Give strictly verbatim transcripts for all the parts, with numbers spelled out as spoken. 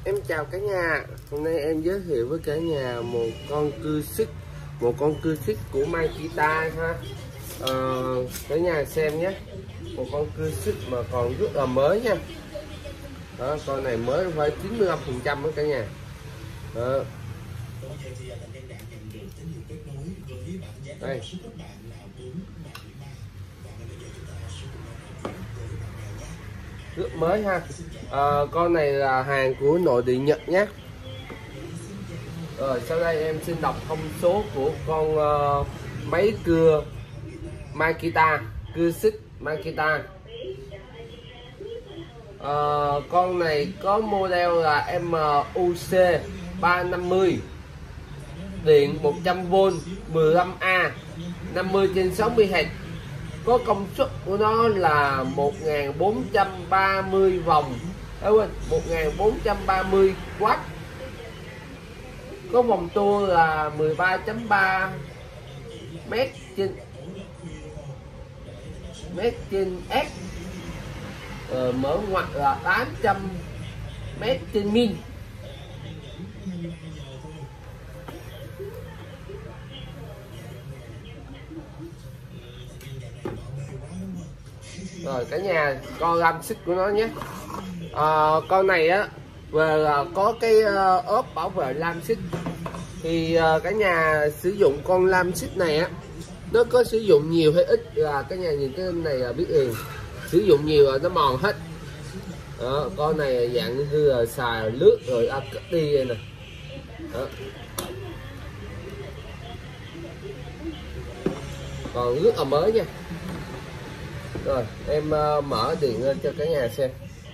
Em chào cả nhà. Hôm nay em giới thiệu với cả nhà một con cưa xích, một con cưa xích của Makita ha. Ờ, cả nhà xem nhé. Một con cưa xích mà còn rất là mới nha. Đó, con này mới phải chín mươi lăm phần trăm đó cả nhà. Đó. Đây. Rất mới ha. À, con này là hàng của nội địa Nhật nhé. Rồi sau đây em xin đọc thông số của con uh, máy cưa Makita, cưa xích Makita. À, con này có model là M U C ba năm mươi, điện một trăm vôn, mười lăm A, năm mươi trên sáu mươi héc. Có công suất của nó là một nghìn bốn trăm ba mươi vòng, à, quên, một nghìn bốn trăm ba mươi W. Có vòng tua là mười ba chấm ba mét trên mét trên S. Ờ, mở ngoặt là tám trăm mét trên min. Rồi cả nhà con lam xích của nó nhé. À, con này á về là có cái uh, ốp bảo vệ lam xích. Thì uh, cả nhà sử dụng con lam xích này á, nó có sử dụng nhiều hay ít là cả nhà nhìn cái này là biết liền. Sử dụng nhiều rồi nó mòn hết. Đó, con này dạng như là xài lướt rồi à, cất đi đây nè. Đó. Còn rất là mới nha. Rồi em uh, mở điện lên cho cả nhà xem.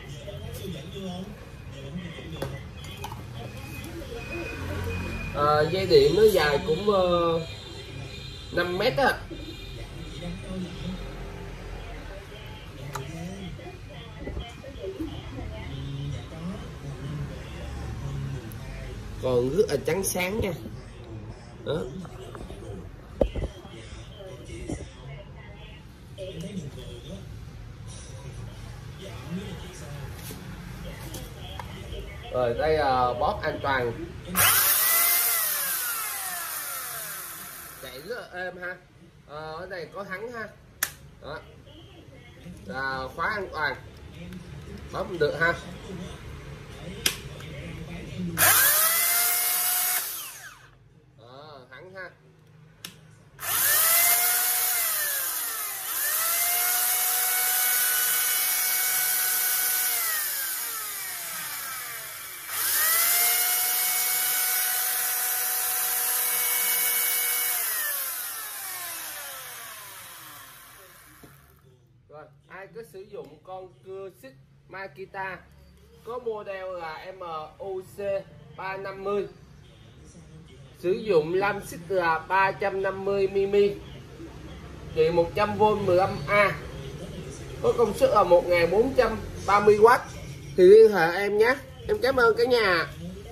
À, dây điện nó dài cũng uh, năm mét á. Còn rất là trắng sáng nha. Đó. Rồi đây là bóp an toàn, chạy rất là êm ha. À, ở đây có thắng ha. Đó là khóa an toàn, bóp được ha. Đó, thắng ha. Rồi, ai có sử dụng con cưa xích Makita có model là M U C ba năm mươi, sử dụng lam xích là ba trăm năm mươi mi li, điện một trăm vôn, mười lăm A, có công suất là một nghìn bốn trăm ba mươi W thì liên hệ em nhé. Em cảm ơn cả nhà.